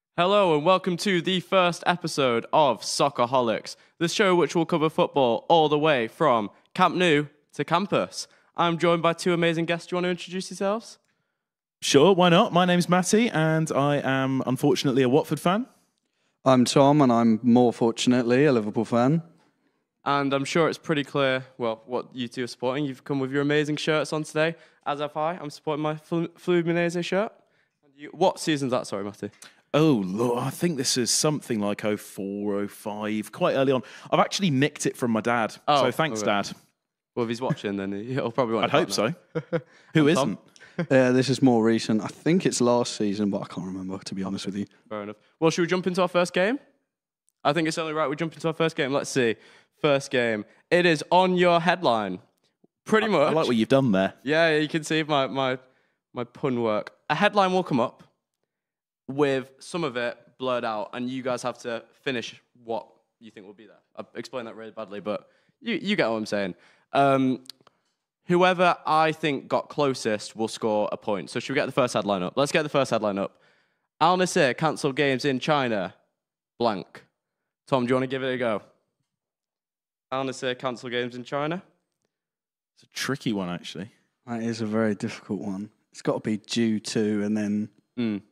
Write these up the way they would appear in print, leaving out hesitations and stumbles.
Hello and welcome to the first episode of Soccerholics, the show which will cover football all the way from Camp Nou to campus. I'm joined by two amazing guests. Do you want to introduce yourselves? Sure, why not? My name's Matty, and I am unfortunately a Watford fan. I'm Tom, and I'm more fortunately a Liverpool fan. And I'm sure it's pretty clear, well, what you two are supporting. You've come with your amazing shirts on today, as have I. I'm supporting my Fluminense shirt. What season's that, sorry, Matty? Oh, Lord, I think this is something like 04, 05, quite early on. I've actually nicked it from my dad, so thanks, okay. Dad. Well, if he's watching, then he'll probably want I'd hope so. Who isn't? Yeah, this is more recent. I think it's last season, but I can't remember, to be honest with you. Fair enough. Well, should we jump into our first game? I think it's only right we jump into our first game. Let's see. First game. It is on your headline. Pretty much. I like what you've done there. Yeah, you can see my pun work. A headline will come up with some of it blurred out, and you guys have to finish what you think will be there. I explained that really badly, but you get what I'm saying. Whoever I think got closest will score a point. So should we get the first headline up? Let's get the first headline up. Al Nassr cancelled games in China. Blank. Tom, do you want to give it a go? Al Nassr cancelled games in China. It's a tricky one, actually. That is a very difficult one. It's got to be due to, and then...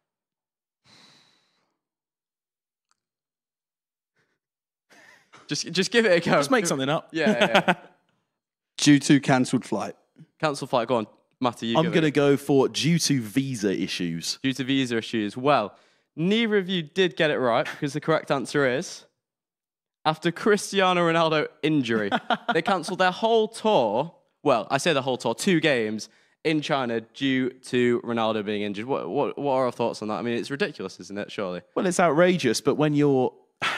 Just give it a go. Just make something up. Yeah. Due to cancelled flight. Cancel flight. Go on, Matty. I'm going to go for due to visa issues. Due to visa issues. Well, neither of you did get it right because the correct answer is after Cristiano Ronaldo injury, they cancelled their whole tour. Well, I say the whole tour, 2 games in China due to Ronaldo being injured. What are our thoughts on that? I mean, it's ridiculous, isn't it? Surely. Well, it's outrageous, but when you're,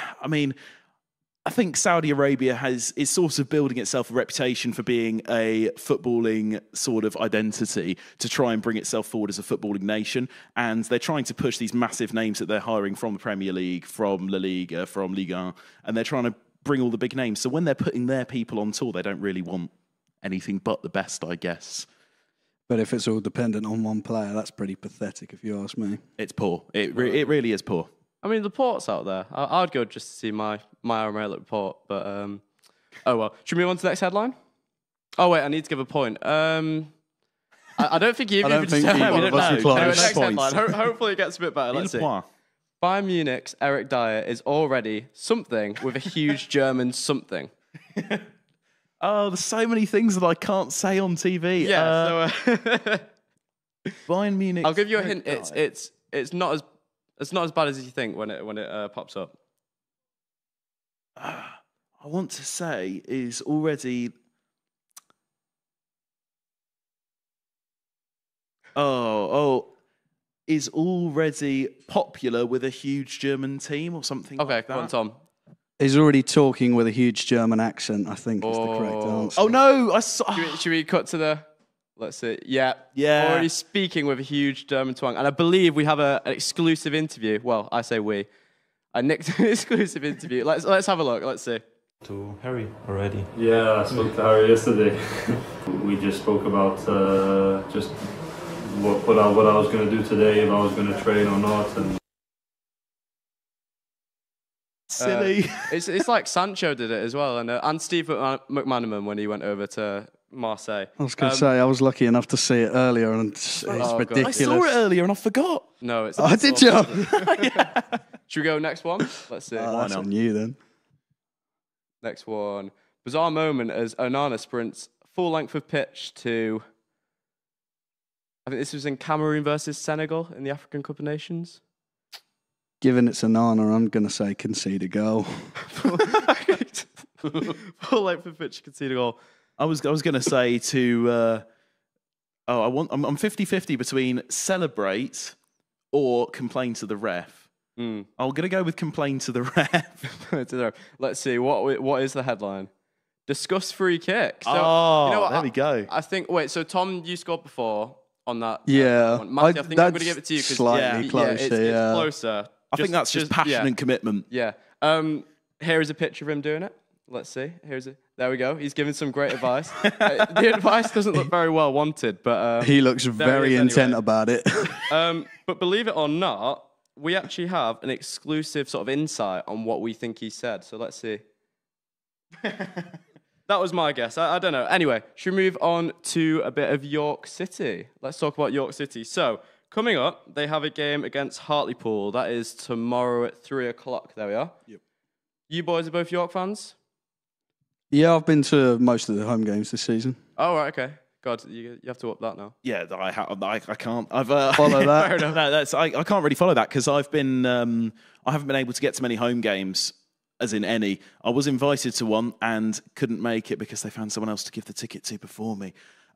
I think Saudi Arabia is sort of building itself a reputation for being a footballing sort of identity to try and bring itself forward as a footballing nation. And they're trying to push these massive names that they're hiring from the Premier League, from La Liga, from Ligue 1, and they're trying to bring all the big names. So when they're putting their people on tour, they don't really want anything but the best, I guess. But if it's all dependent on one player, that's pretty pathetic, if you ask me. It's poor. It really is poor. I mean, the port's out there. I'd go just to see my Aramaic report, but oh well. Should we move on to the next headline? Oh wait, I need to give a point. I don't think you've even either of us are close. Anyway, next headline. Hopefully it gets a bit better. Let's see. Point. Bayern Munich's Eric Dyer is already something with a huge German something. Oh, there's so many things that I can't say on TV. Yeah. Bayern Munich. I'll give you a hint. It's not as bad as you think when it pops up. I want to say is already. Is already popular with a huge German team or something. Okay, like that. come on, Tom. He's already talking with a huge German accent, I think, is the correct answer. Oh no! I saw. Should we cut to the? Let's see. Yeah. Already speaking with a huge German twang, and I believe we have an exclusive interview. Well, I say we. I nicked an exclusive interview. Let's have a look. Let's see. To Harry already. Yeah, I spoke to Harry yesterday. We just spoke about just what I was going to do today, if I was going to train or not, and. Silly. It's like Sancho did it as well, and Steve McManaman when he went over to Marseille. I was going to say, I was lucky enough to see it earlier, and it's ridiculous. I saw it earlier and I forgot. No, it's. Oh, did you? Yeah. Should we go next one? Let's see. That's on you then. Next one. Bizarre moment as Onana sprints full length of pitch to. I think this was in Cameroon versus Senegal in the African Cup of Nations. Given it's Onana, I'm going to say concede a goal. Full length of pitch, concede a goal. I was going to say to. I'm 50-50 between celebrate or complain to the ref. I'm going to go with complain to the ref. Let's see what is the headline. Discuss free kick. So, you know what, there we go. I think. Wait, so Tom, you scored before on that. Yeah, one. Matthew, I think I'm going to give it to you because slightly closer. It's closer. I think that's just passion and commitment. Yeah. Here is a picture of him doing it. Let's see. There we go. He's giving some great advice. The advice doesn't look very well wanted, but he looks very intent about it. But believe it or not, we actually have an exclusive sort of insight on what we think he said. So let's see. That was my guess. I don't know. Anyway, should we move on to a bit of York City? Let's talk about York City. So, coming up, they have a game against Hartlepool. That is tomorrow at 3 o'clock. There we are. Yep. You boys are both York fans? Yeah, I've been to most of the home games this season. Oh, right, okay. God, you have to up that now. Yeah, I can't. I've Follow that. Fair enough. No, I can't really follow that because I've been I haven't been able to get to many home games, as in any. I was invited to one and couldn't make it because they found someone else to give the ticket to before me.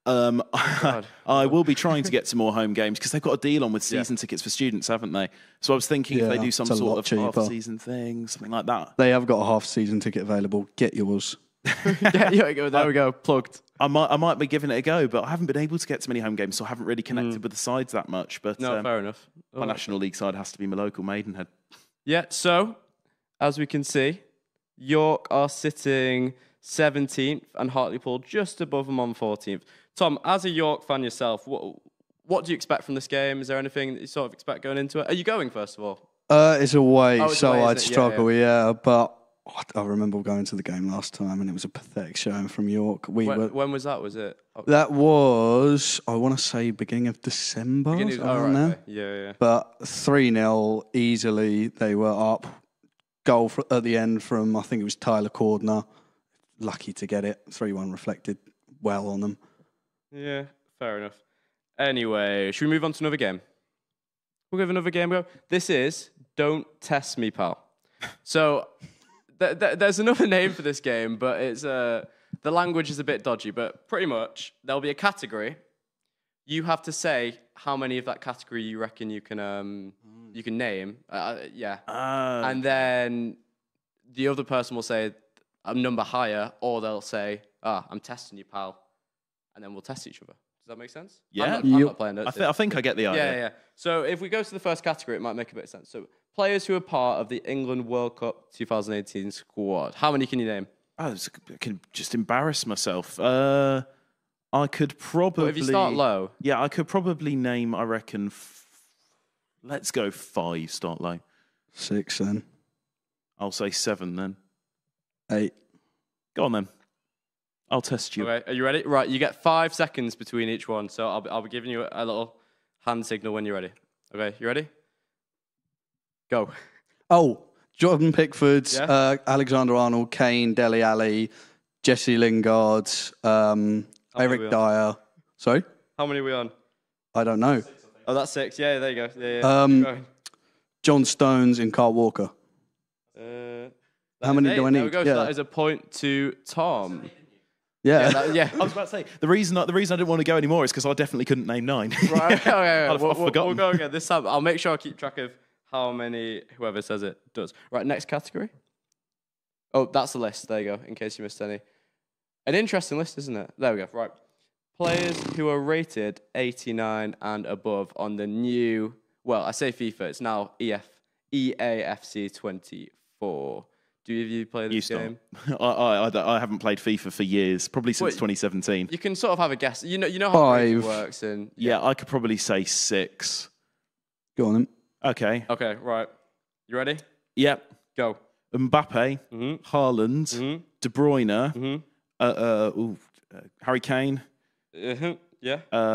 I will be trying to get to more home games because they've got a deal on with season tickets for students, haven't they? So I was thinking if they do some it's a sort lot of cheaper. half-season thing, something like that. They have got a half-season ticket available. Get yours. Yeah, there we go. Plugged. I might be giving it a go, but I haven't been able to get to many home games, so I haven't really connected with the sides that much. But No, fair enough. my National League side has to be my local Maidenhead. Yeah, so, as we can see, York are sitting 17th and Hartlepool just above them on 14th. Tom, as a York fan yourself, what do you expect from this game? Is there anything that you sort of expect going into it? Are you going, first of all? It's away, Oh, it's so away, I'd is it? struggle, yeah. But I remember going to the game last time and it was a pathetic showing from York. When was that? Was it? That was, I want to say, beginning of December. Beginning of- around right, there. okay. Yeah. But 3-0 easily. They were up. Goal at the end from, I think it was Tyler Cordner. Lucky to get it. 3-1 reflected well on them. Yeah, fair enough. Anyway, should we move on to another game? We'll give another game a go. This is Don't Test Me, Pal. So, there's another name for this game, but it's the language is a bit dodgy, but pretty much there'll be a category. You have to say how many of that category you reckon you can name. Yeah. And then the other person will say a number higher, or they'll say, I'm testing you, pal. And then we'll test each other. Does that make sense? Yeah. I'm not playing it. I think I get the idea. Yeah. So if we go to the first category, it might make a bit of sense. So players who are part of the England World Cup 2018 squad. How many can you name? I can just embarrass myself. I could probably... But if you start low. Yeah, I could probably name, I reckon, let's go 5, start low. 6 then. I'll say 7 then. 8. Go on then. I'll test you. Okay, are you ready? Right, you get 5 seconds between each one. So I'll be giving you a little hand signal when you're ready. Okay, you ready? Go. Oh, Jordan Pickford, Yeah. Alexander Arnold, Kane, Dele Alli, Jesse Lingard, we Eric on? Dyer. Sorry? How many are we on? I don't know. Oh, that's 6. Yeah, there you go. Yeah. Keep going. John Stones and Carl Walker. How many do I There we need? go. So that is a point to Tom. Yeah. Yeah. I was about to say, the reason I didn't want to go anymore is because I definitely couldn't name 9. Right, okay. I've forgotten. We'll go again. This time, I'll make sure I keep track of how many whoever says it does. Right, next category. Oh, that's the list. There you go, in case you missed any. An interesting list, isn't it? There we go. Right. Players who are rated 89 and above on the new, well, I say FIFA, it's now EAFC 24. Do you play this game? I haven't played FIFA for years, probably since Wait, 2017. You can sort of have a guess. You know how it 5. works. And Yeah, I could probably say 6. Go on then. Okay. Okay, right. You ready? Yep. Go. Mbappe, Mhm. Haaland, Mhm. De Bruyne, Mhm. Harry Kane, Yeah.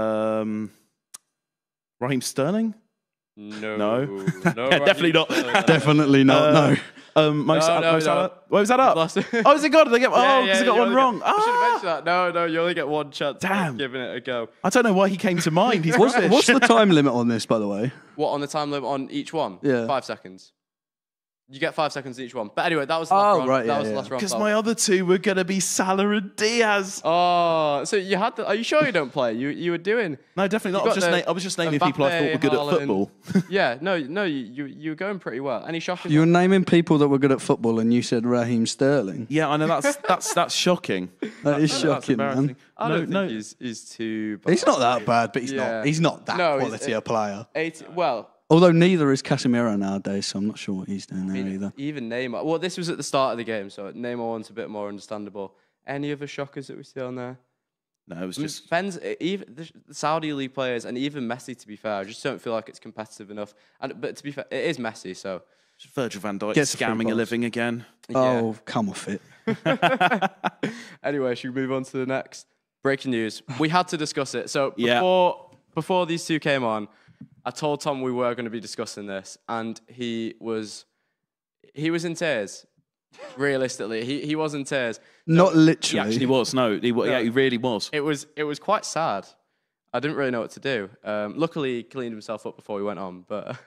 Raheem Sterling. No. No. Raheem Definitely not. Sterling. Definitely not, no. Mo no. Salah. Wait, was that up? Lost it. Oh, is it gone? They get, Yeah, because I you got one only wrong. I should have mentioned that. No, you only get one chance. Damn. Of giving it a go. I don't know why he came to mind. He's What's rubbish. the time limit on this, by the way? What on the time limit on each one? Yeah. 5 seconds. You get 5 seconds each one. But anyway, that was the last round. right, That yeah, was the yeah. last round. Because pal. my other 2 were going to be Salah and Diaz. Oh, so you had to. Are you sure you don't play? You were doing. No, definitely You not. got I was just naming people I thought were good Haaland. at football. Yeah, no, you were going pretty well. Any shockers? You were naming people that were good at football and you said Raheem Sterling. Yeah, I know that's shocking. That is That's shocking, embarrassing. man. I don't No, think he's too bad. He's not that bad, but Yeah. he's not that No, he's- quality a player. 80, well, Although neither is Casemiro nowadays, so I'm not sure what he's doing there either. even Neymar. Well, this was at the start of the game, so Neymar one's a bit more understandable. Any other shockers that we see on there? No, it was I mean, just even the Saudi league players and even Messi, to be fair, I just don't feel like it's competitive enough. But to be fair, it is Messi, so Virgil van Dijk Gets a free scamming a pass. living again. Oh, come off it. Anyway, should we move on to the next breaking news? We had to discuss it. So Yeah. before these two came on, I told Tom we were going to be discussing this, and he was in tears. Realistically, he was in tears. Not He literally. actually was. No, he really was. It was quite sad. I didn't really know what to do. Luckily, he cleaned himself up before we went on. But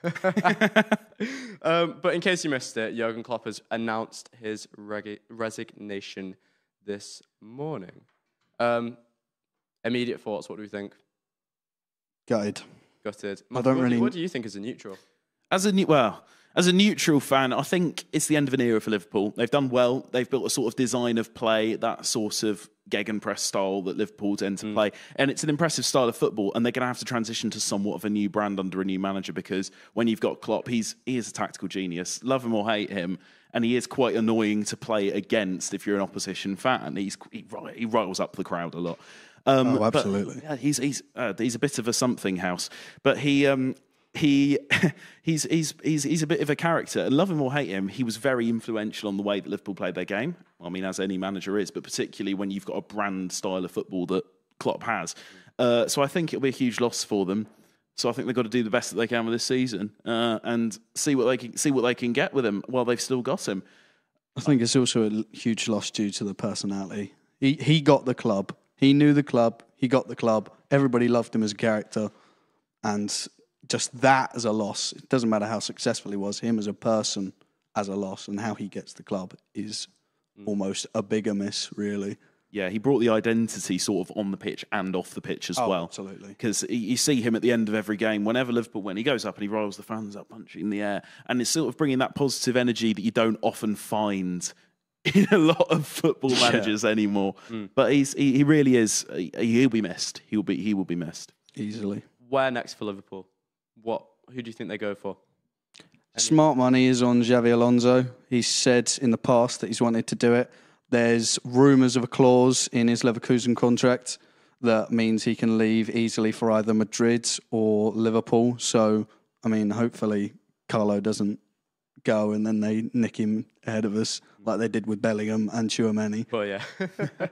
but in case you missed it, Jurgen Klopp has announced his resignation this morning. Immediate thoughts. What do we think? Gutted. Gutted. I don't really- What do you think as a neutral? As a neutral fan, I think it's the end of an era for Liverpool. They've done well. They've built a sort of design of play, that sort of gegenpress style that Liverpool tend to play. And it's an impressive style of football, and they're going to have to transition to somewhat of a new brand under a new manager, because when you've got Klopp, he is a tactical genius. Love him or hate him, and he is quite annoying to play against if you're an opposition fan. He riles up the crowd a lot. Oh, absolutely. But, he's a bit of a something house, but he's a bit of a character. And love him or hate him, he was very influential on the way that Liverpool played their game. I mean, as any manager is, but particularly when you've got a brand style of football that Klopp has. So I think it'll be a huge loss for them. So I think they've got to do the best that they can with this season and see what they can get with him while they've still got him. I think it's also a huge loss due to the personality. He got the club. He knew the club. He got the club. Everybody loved him as a character. And just that as a loss, it doesn't matter how successful he was, him as a person as a loss, and how he gets the club is almost a bigger miss, really. Yeah, he brought the identity sort of on the pitch and off the pitch as well. Absolutely. Because you see him at the end of every game, whenever Liverpool win, he goes up and he rolls the fans up, punching in the air. And it's sort of bringing that positive energy that you don't often find in a lot of football managers anymore. But he really is, he'll be missed. He will be missed. Easily. Where next for Liverpool? Who do you think they go for? Smart money is on Xavi Alonso. He's said in the past that he's wanted to do it. There's rumours of a clause in his Leverkusen contract that means he can leave easily for either Madrid or Liverpool. So, I mean, hopefully Carlo doesn't go and then they nick him ahead of us like they did with Bellingham and Tchouaméni. But yeah.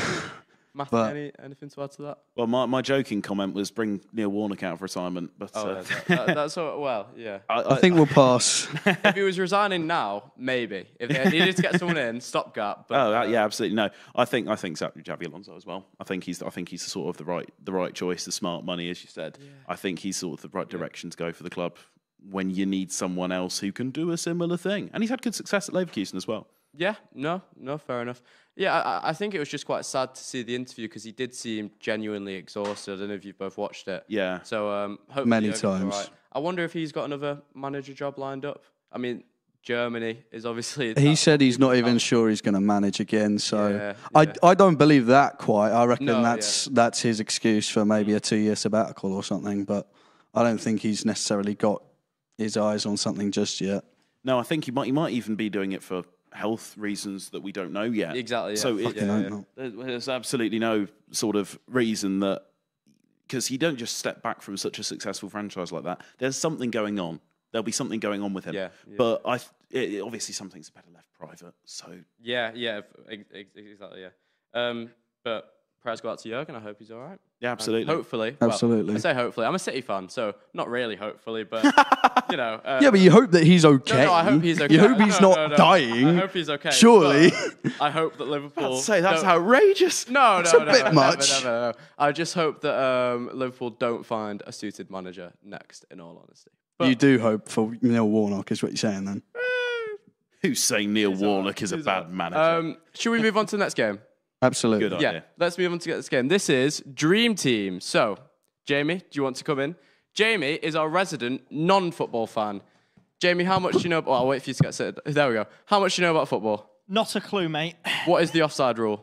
Matthew, anything to add to that? Well, my joking comment was bring Neil Warnock out of retirement. But That's all, well, yeah. I think we'll pass. If he was resigning now, maybe. If they needed to get someone in, stopgap. But, yeah, absolutely no. I think Xavi Alonso as well. I think he's sort of the right choice, the smart money, as you said. Yeah. I think he's sort of the right direction to go for the club when you need someone else who can do a similar thing. And he's had good success at Leverkusen as well. Yeah, no, fair enough. Yeah, I think it was just quite sad to see the interview because he did seem genuinely exhausted. I don't know if you've both watched it. Yeah. So hopefully many Jurgen's times. all right. I wonder if he's got another manager job lined up. I mean, Germany is obviously. He said he's not even sure he's going to manage again. So Yeah. I don't believe that quite. I reckon No, that's his excuse for maybe a 2-year sabbatical or something. But I don't think he's necessarily got his eyes on something just yet. No, I think he might even be doing it for health reasons that we don't know yet. Exactly. Yeah. So there's absolutely no sort of reason that, because you don't just step back from such a successful franchise like that. There's something going on. There'll be something going on with him. Yeah. But obviously something's better left private. So Yeah, exactly. Yeah. But prayers go out to Jurgen. I hope he's all right. yeah, absolutely. Hopefully. Absolutely. Well, I say hopefully. I'm a City fan, so not really hopefully, but, you know. Yeah, but you hope that he's okay. No, I hope he's okay. You hope he's not dying. I hope he's okay. Surely. but I hope that Liverpool. I'd say that's don't- outrageous. No, It's a bit never, much. Never. I just hope that Liverpool don't find a suited manager next, in all honesty. But, You do hope for Neil Warnock, is what you're saying then. Who's saying Neil Warnock is a bad manager? should we move on to the next game? Absolutely. Good Yeah, idea. let's move on to this game. This is Dream Team. So, Jamie, do you want to come in? Jamie is our resident non-football fan. Jamie, how much do you know? I'll wait for you to get set. There we go. How much do you know about football? Not a clue, mate. What is the offside rule?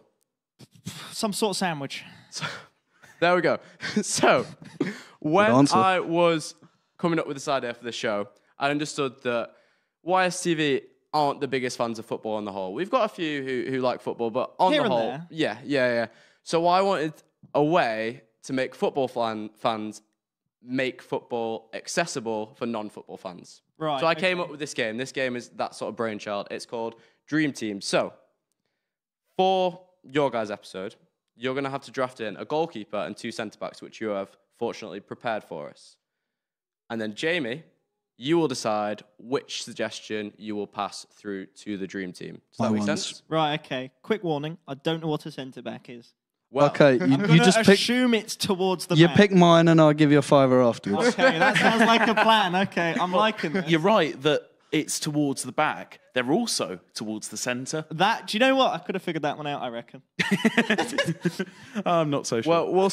Some sort of sandwich. There we go. So, when answer. I was coming up with this idea for the show, I understood that YSTV aren't the biggest fans of football on the whole. We've got a few who like football, but on Here the and whole, there. yeah. So I wanted a way to make football fans make football accessible for non-football fans. Right, So I came up with this game. This game is that sort of brainchild. It's called Dream Team. So for your guys' episode, you're going to have to draft in a goalkeeper and 2 centre-backs, which you have fortunately prepared for us. And then Jamie, you will decide which suggestion you will pass through to the Dream Team. Does that My make ones. sense? Right, okay. Quick warning. I don't know what a centre-back is. Well, Okay, I'm you going just to pick. assume it's towards the You back. pick mine, and I'll give you a fiver afterwards. Okay, that sounds like a plan. Okay, I'm liking this. You're right that it's towards the back. They're also towards the centre. That, do you know what? I could have figured that one out, I reckon. I'm not so sure. well, we'll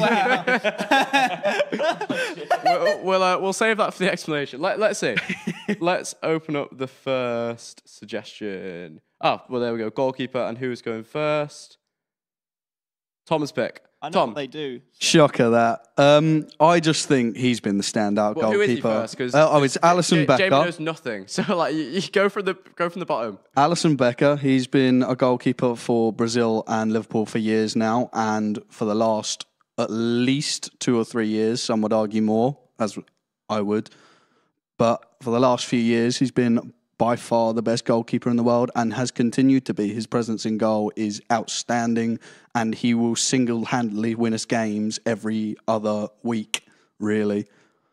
save that for the explanation. Let's see. Let's open up the first suggestion. Oh, well, there we go. Goalkeeper, and who's going first? Tom's pick. I know Tom, what they do. Shocker that. I just think he's been the standout well, who is he goalkeeper. first? Because It's Alisson Becker. Jamie knows nothing. So like, you go from the bottom. Alisson Becker. He's been a goalkeeper for Brazil and Liverpool for years now, and for the last at least 2 or 3 years, some would argue more, as I would. But for the last few years, he's been by far the best goalkeeper in the world and has continued to be. His presence in goal is outstanding, and he will single-handedly win us games every other week, really.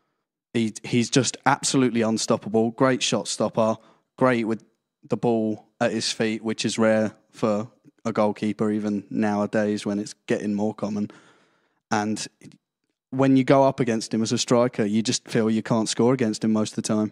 He's just absolutely unstoppable. Great shot stopper. Great with the ball at his feet, which is rare for a goalkeeper, even nowadays when it's getting more common. And when you go up against him as a striker, you just feel you can't score against him most of the time.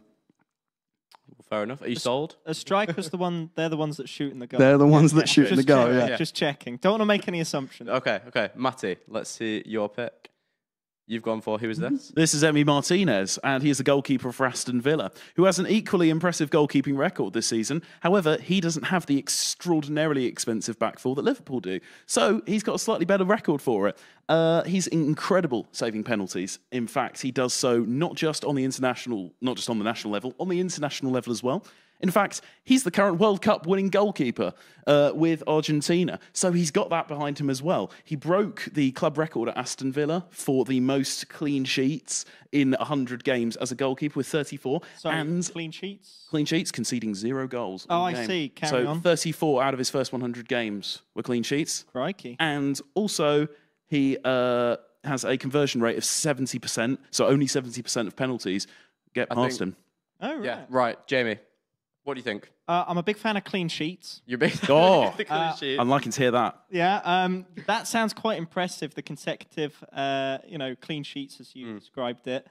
Fair enough. Are you sold? A striker's they're the ones that shoot in the goal. They're the ones that shoot in the Just goal, checking, yeah. Just checking. Don't want to make any assumptions. Okay. Matty, let's see your pick. You've gone for who is this? This is Emi Martinez, and he is the goalkeeper for Aston Villa, who has an equally impressive goalkeeping record this season. However, he doesn't have the extraordinarily expensive back four that Liverpool do. So he's got a slightly better record for it. He's incredible saving penalties. In fact, he does so not just on the national level, on the international level as well. In fact, he's the current World Cup winning goalkeeper with Argentina. So he's got that behind him as well. He broke the club record at Aston Villa for the most clean sheets in 100 games as a goalkeeper with 34. Sorry, and clean sheets? clean sheets, conceding 0 goals. Oh, in the I game. see. Carry so on. 34 out of his first 100 games were clean sheets. Crikey. And also, he has a conversion rate of 70%. So only 70% of penalties get past him. Oh, right. Yeah, right. Jamie, what do you think? I'm a big fan of clean sheets. You're big. Oh, the clean sheet. I'm liking to hear that. Yeah, that sounds quite impressive, the consecutive, clean sheets as you described it.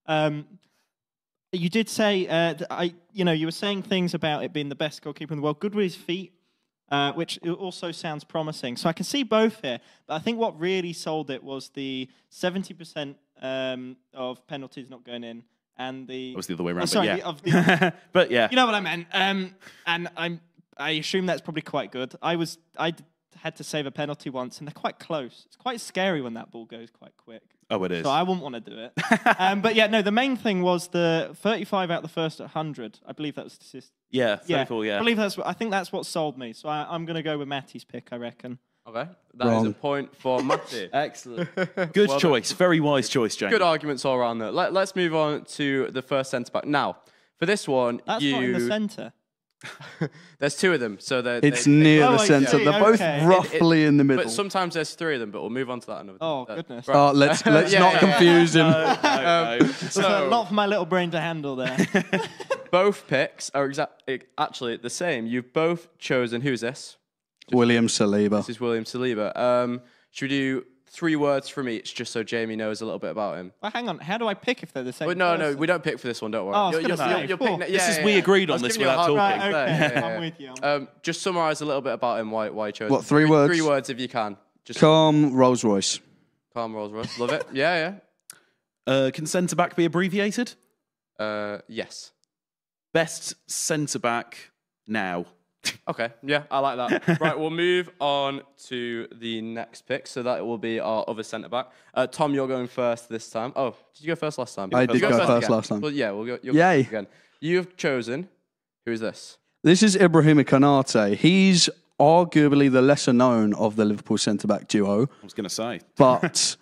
You did say, you were saying things about it being the best goalkeeper in the world, good with his feet, which also sounds promising. So I can see both here, but I think what really sold it was the 70% of penalties not going in, and the... It was the other way around, Oh, sorry, but yeah. But yeah. You know what I meant. And I assume that's probably quite good. I had to save a penalty once, and they're quite close. It's quite scary when that ball goes quite quick. Oh, it is. So I wouldn't want to do it. But yeah, no, the main thing was the 35 out the first 100. I believe that was Yeah, 34, yeah. I think that's what sold me. So I'm going to go with Matty's pick, I reckon. Okay, that is Wrong. a point for Matty. Excellent. Good Well choice. Very wise choice, James. Good arguments all around there. Let's move on to the first centre back. Now, for this one, That's not in the centre. there's 2 of them, so It's near Oh, the I centre. see, They're both okay. roughly in the middle. But sometimes there's 3 of them, but we'll move on to that another Oh, time. goodness. Oh, let's Yeah, not yeah, confuse him. It's a lot for my little brain to handle there. Both picks are actually the same. You've both chosen, who's this? William Saliba. This is William Saliba. Should we do 3 words from each, just so Jamie knows a little bit about him? Well, hang on. How do I pick if they're the same But no, person? we don't pick for this one, don't worry. Oh, I was gonna say, you'll cool. pick This is we agreed I on was this giving you a without hard talking. Right, pick okay. there. I'm with you. Just summarise a little bit about him, why you chose What, him. 3 words? 3 words if you can. Just Calm Rolls Royce. calm Rolls Royce. Love it. Yeah. Can centre back be abbreviated? Yes. Best centre back now. Okay, yeah, I like that. Right, we'll move on to the next pick. So that will be our other centre back. Tom, you're going first this time. Oh, did you go first last time? I did go first again. last time. Well, yeah, we'll go. You'll Yay. go again. You've chosen. Who is this? This is Ibrahima Konate. He's arguably the lesser known of the Liverpool centre-back duo, I was going to say. but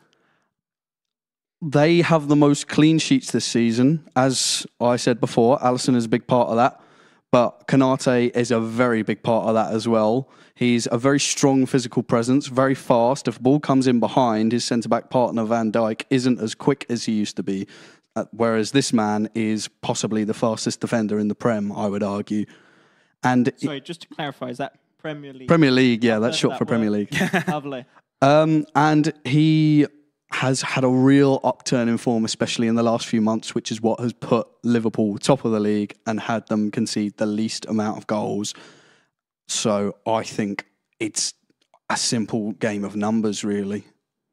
they have the most clean sheets this season. As I said before, Alisson is a big part of that, but Konate is a very big part of that as well. He's a very strong physical presence, very fast. If the ball comes in behind, his centre-back partner Van Dijk isn't as quick as he used to be, whereas this man is possibly the fastest defender in the Prem, I would argue. And Sorry, just to clarify, is that Premier League? Premier League, yeah, I've that's heard short that for Premier word. League. Lovely. And he has had a real upturn in form, especially in the last few months, which is what has put Liverpool top of the league and had them concede the least amount of goals. So I think it's a simple game of numbers, really.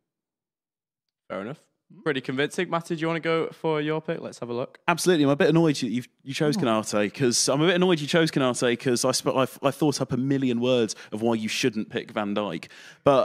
Fair enough. Pretty convincing. Matty, do you want to go for your pick? Let's have a look. Absolutely. I'm a bit annoyed you chose Konate because I thought up a million words of why you shouldn't pick Van Dijk. But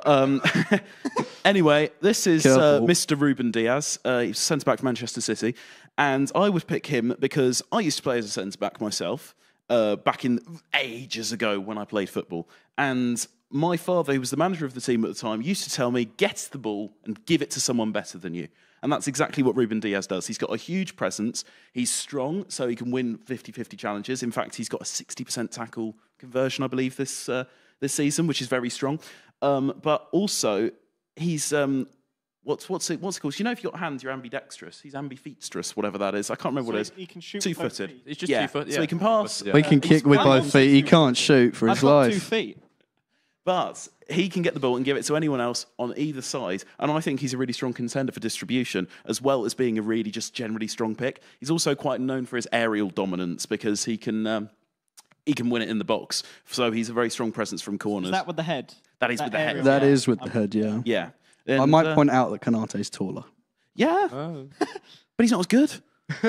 anyway, this is Mr. Ruben Diaz. He's centre-back for Manchester City. And I would pick him because I used to play as a centre-back myself back in ages ago when I played football. And my father, who was the manager of the team at the time, used to tell me, get the ball and give it to someone better than you. And that's exactly what Ruben Diaz does. He's got a huge presence. He's strong, so he can win 50-50 challenges. In fact, he's got a 60% tackle conversion, I believe, this season, which is very strong. But also, he's... What's it called? You know, if you've got hands, you're ambidextrous. He's ambifeastrous, whatever that is. I can't remember what it is. He can shoot Two-footed. both feet. He's just 2 foot. So he can pass. He can kick with both feet. He can't shoot for I've his got life. 2 feet. But he can get the ball and give it to anyone else on either side. And I think he's a really strong contender for distribution, as well as being a really just generally strong pick. He's also quite known for his aerial dominance because he can win it in the box. So he's a very strong presence from corners. Is that with the head? That is with the head. aerial? That Yeah. is with the head, yeah. Yeah. I And, might point out that Konate's taller. Yeah. Oh. But he's not as good.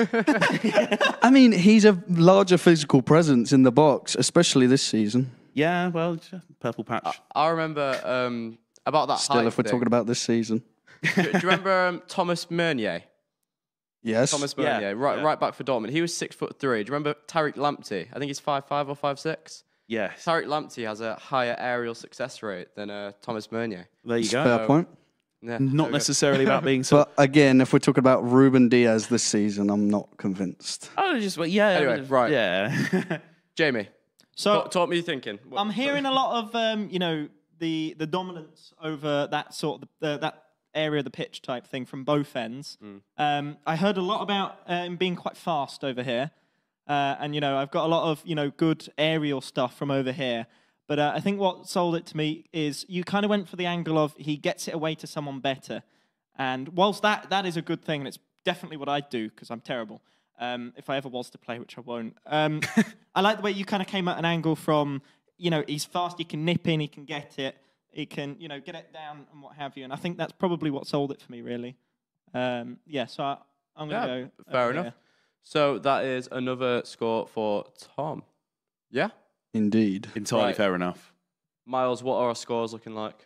I mean, he's a larger physical presence in the box, especially this season. Yeah, well, purple patch. I remember about that Still, height if we're thing. talking about this season. Do you remember Thomas Meunier? Yes. Thomas Yeah, Meunier, yeah. right back for Dortmund. He was 6'3". Do you remember Tariq Lamptey? I think he's 5'5" or 5'6". Yes. Tariq Lamptey has a higher aerial success rate than Thomas Meunier. There you go. Fair point. Yeah, Not necessarily about being so. But again, if we're talking about Ruben Diaz this season, I'm not convinced. Oh, just yeah. Anyway, right. Yeah. Jamie, So talk me you thinking. I'm hearing a lot of the dominance over that sort of that area of the pitch type thing from both ends. I heard a lot about him being quite fast over here, and I've got a lot of good aerial stuff from over here. But I think what sold it to me is you kind of went for the angle of he gets it away to someone better, and whilst that is a good thing, and it's definitely what I'd do because I'm terrible. If I ever was to play, which I won't. I like the way you kind of came at an angle from, he's fast, he can nip in, he can get it, he can, get it down and what have you. And I think that's probably what sold it for me, really. So I'm going to go. Fair over enough. here. So that is another score for Tom. Yeah? Indeed. Entirely Right. fair enough. Miles, what are our scores looking like?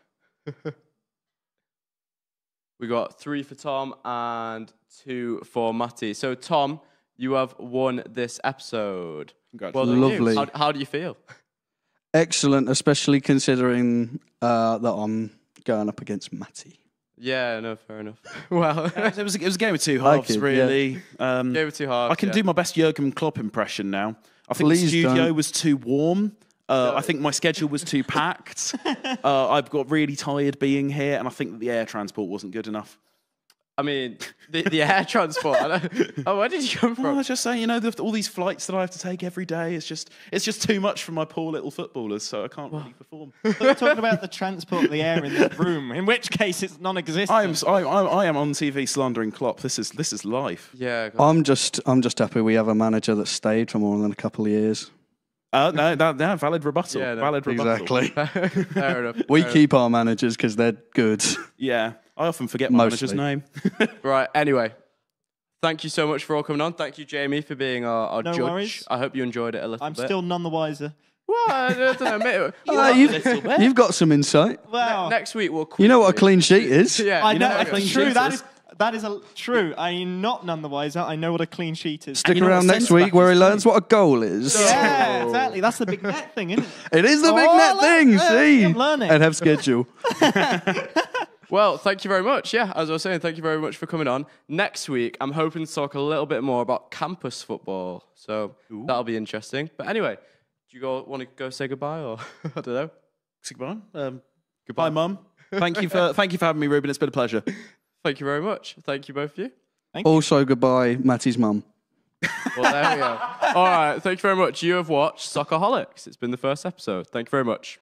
We got 3 for Tom and 2 for Matty. So, Tom, you have won this episode. Well done, you. Lovely. How do you feel? Excellent, especially considering that I'm going up against Matty. Yeah, no, fair enough. Well, it was a game of two I halves, could, really. gave it too hard. I can do my best Jurgen Klopp impression now. I think Please the studio don't. was too warm. I think my schedule was too packed. I've got really tired being here, and I think that the air transport wasn't good enough. I mean, the air transport. Where did you come Well, I from? was just saying, all these flights that I have to take every day, it's just too much for my poor little footballers, so I can't really perform. But we're talking about the transport of the air in the room, in which case it's non-existent. I am on TV slandering Klopp. This is life. Yeah. go on. I'm just happy we have a manager that stayed for more than a couple of years. No, valid rebuttal. Yeah, no, valid rebuttal. Exactly. Fair enough. We keep our managers because they're good. Yeah, I often forget my Mostly. manager's name. Right, anyway. Thank you so much for all coming on. Thank you, Jamie, for being our No judge. worries. I hope you enjoyed it a little I'm bit. still none the wiser. Well, I don't know, mate. You've got some insight. Well, Next week we'll. You know what a quiz clean sheet is. Yeah, I you know, what a it's clean true. sheet That is. is That is true. I'm not none the wiser. I know what a clean sheet is. Stick you know around what next centre-back week where he is learns what a goal is. Yeah, exactly. That's the big net thing, isn't it? It is the big Oh, net thing, see? I'm learning. And have schedule. Well, thank you very much. Yeah, as I was saying, thank you very much for coming on. Next week, I'm hoping to talk a little bit more about campus football. So that'll be interesting. But anyway, do you want to go say goodbye or I don't know? Say goodbye. Goodbye, Mum. Thank you for having me, Ruben. It's been a pleasure. Thank you very much. Thank you both of you. Also, goodbye, Matty's mum. Well, there we go. All right. Thank you very much. You have watched Soccerholics. It's been the first episode. Thank you very much.